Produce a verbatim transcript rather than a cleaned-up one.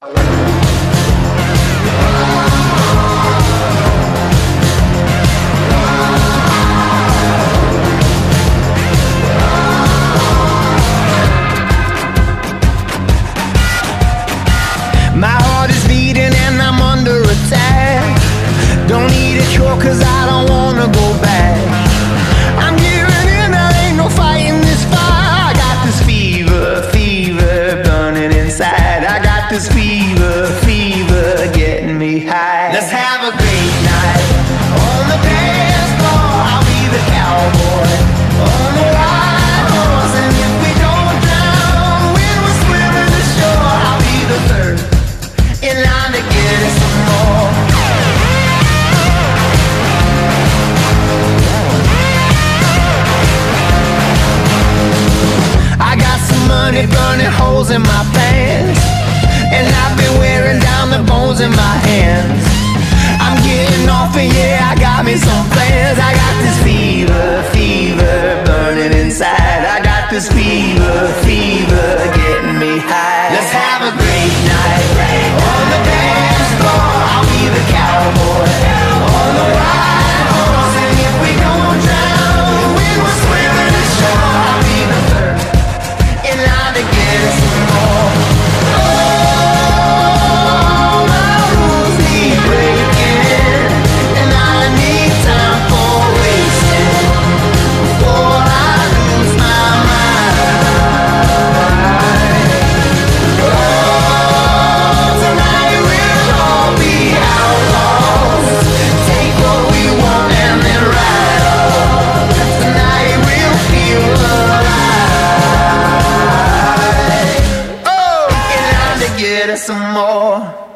My heart is beating and I'm under attack. Don't need a cure cause I don't wanna go back. I'm giving in, there ain't no fighting this fire. I got this fever, fever burning inside. I got this fever, fever getting me high. Let's have a great night on the dance floor. I'll be the cowboy on the wild horse, and if we don't drown when we're swimming the shore, I'll be the third in line to get us some more. I got some money burning holes in my pants, and I've been wearing down the bones in my hands. I'm getting off and yeah, I got me some plans. I got this fever, fever burning inside. I got this fever, fever getting me high. Let's have a great night on the dance floor. I'll be the cowboy on the wild horse, and if we don't drown when we're swimming the shore, I'll be the third in line to get us some more. Oh, my rules need breaking, and I need time for wasting before I lose my mind. Oh, tonight we'll all be outlaws. Take what we want and then ride off. Tonight we'll feel alive. Oh, in line to get us some more.